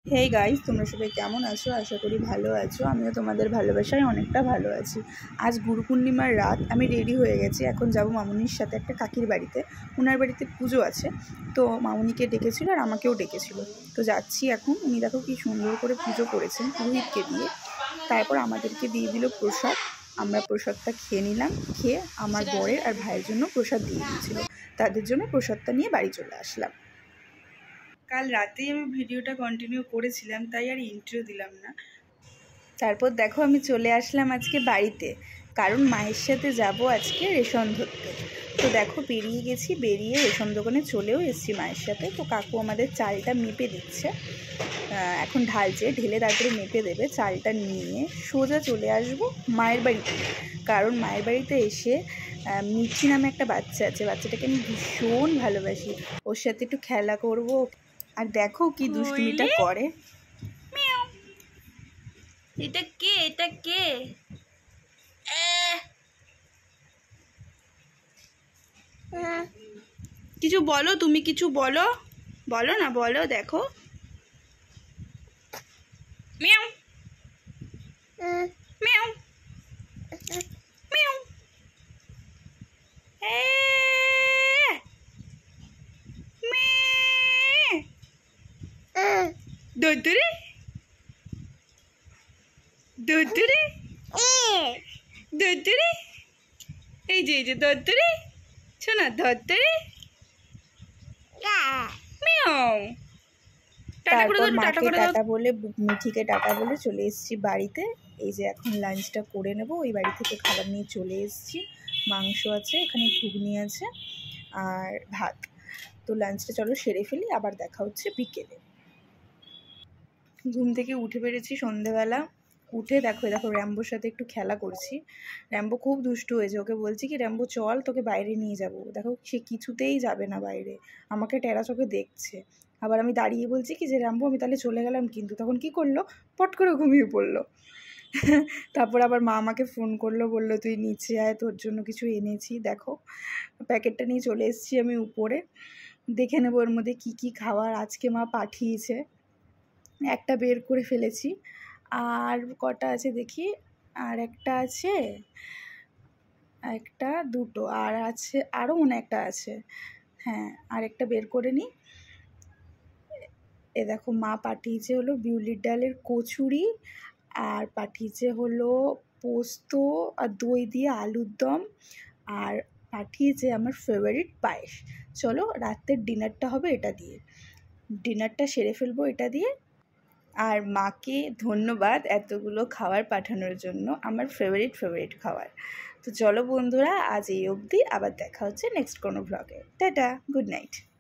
Hey guys, তোমরা সবাই কেমন আছো? আশা করি ভালো আছো। আমিও তোমাদের ভালোবাসায় অনেকটা ভালো আছি। আজ গুরু পূর্ণিমার রাত, আমি রেডি হয়ে গেছি। এখন যাব মামুনির সাথে একটা কাকির বাড়িতে। ওনার বাড়িতে পুজো আছে, তো মামুনিকে ডেকেছিল আর আমাকেও ডেকেছিল। তো যাচ্ছি এখন। উনি দেখো কি সুন্দর করে পুজো করেছেন পুরোহিতকে দিয়ে। তারপর আমাদেরকে দিয়ে দিল প্রসাদ। আমরা প্রসাদটা খেয়ে নিলাম। খেয়ে আমার বরের আর ভাইয়ের জন্য প্রসাদ দিয়ে দিয়েছিল। তাদের জন্য প্রসাদটা নিয়ে বাড়ি চলে আসলাম। কাল রাতেই আমি ভিডিওটা কন্টিনিউ করেছিলাম, তাই আর ইন্ট্রো দিলাম না। তারপর দেখো আমি চলে আসলাম আজকে বাড়িতে, কারণ মায়ের সাথে যাব আজকে রেশন ধরতে। তো দেখো বেরিয়ে গেছি, বেরিয়ে রেশন দোকানে চলেও এসেছি মায়ের সাথে। তো কাকু আমাদের চালটা মেপে দিচ্ছে, এখন ঢালছে, ঢেলে তারপরে মেপে দেবে। চালটা নিয়ে সোজা চলে আসবো মায়ের বাড়িতে, কারণ মায়ের বাড়িতে এসে মিঠি নামে একটা বাচ্চা আছে, বাচ্চাটাকে আমি ভীষণ ভালোবাসি। ওর সাথে একটু খেলা করব। আর দেখো কি দুষ্টুমিটা করে। এটা কে? এটা কে? কিছু বলো, তুমি কিছু বলো। বলো না, বলো। দেখো মিয়াও মিয়াও মিয়াও। দদ্দুরে দদ্দুরে দদ্দুরে, এই যে দদ্দুরে, শোনা দদ্দুরে মিয়াও। তারপর মাকে টাটা বলে, মিঠিকে টাটা বলে চলে এসেছি বাড়িতে। এই যে এখন লাঞ্চটা করে নেব। ওই বাড়ি থেকে খাবার নিয়ে চলে এসেছি। মাংস আছে, এখানে ঘুগনি আছে আর ভাত। তো লাঞ্চটা চলো সেরে ফেলি, আবার দেখা হচ্ছে বিকেলে। ঘুম থেকে উঠে পেরেছি সন্ধেবেলা। উঠে দেখো র্যাম্বোর সাথে একটু খেলা করছি। র্যাম্বো খুব দুষ্টু হয়েছে। ওকে বলছি কি র্যাম্বো চল, তোকে বাইরে নিয়ে যাব। দেখো সে কিছুতেই যাবে না বাইরে, আমাকে টেরা চোখে দেখছে। আবার আমি দাঁড়িয়ে বলছি কি যে র্যাম্বো আমি তাহলে চলে গেলাম, কিন্তু তখন কি করলো, পট করে ঘুমিয়ে পড়লো। তারপর আবার মা আমাকে ফোন করলো, বললো তুই নিচে আয়, তোর জন্য কিছু এনেছি। দেখো প্যাকেটটা নিয়ে চলে এসেছি আমি উপরে। দেখে নেবো ওর মধ্যে কী কী খাবার আজকে মা পাঠিয়েছে। একটা বের করে ফেলেছি, আর কটা আছে দেখি। আর একটা আছে, একটা দুটো আর আছে, আরও মনে একটা আছে। হ্যাঁ, আর একটা বের করে নিই। এ দেখো মা পাঠিয়েছে হলো বিউলির ডালের কচুরি, আর পাঠিয়েছে হলো পোস্ত আর দই দিয়ে আলুর দম, আর পাঠিয়েছে আমার ফেভারিট পায়েস। চলো রাতের ডিনারটা হবে এটা দিয়ে, ডিনারটা সেরে ফেলবো এটা দিয়ে। আর মাকে ধন্যবাদ এতগুলো খাবার পাঠানোর জন্য, আমার ফেভারিট খাবার। তো চলো বন্ধুরা, আজ এই অবধি, আবার দেখা হচ্ছে নেক্সট কোনো ব্লগে। টাটা, গুড নাইট।